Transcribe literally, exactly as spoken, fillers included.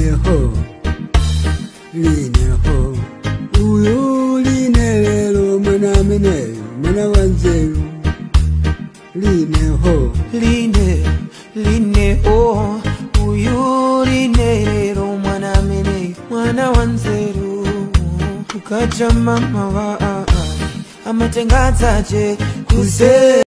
ho, line ho. Uyu line lelo mwana mene, mwana wanzeru. Line ho, line, line ho. Uyu line lelo mwana mene, mwana wanzeru. Ukacha mama wa amatengaza je kuse.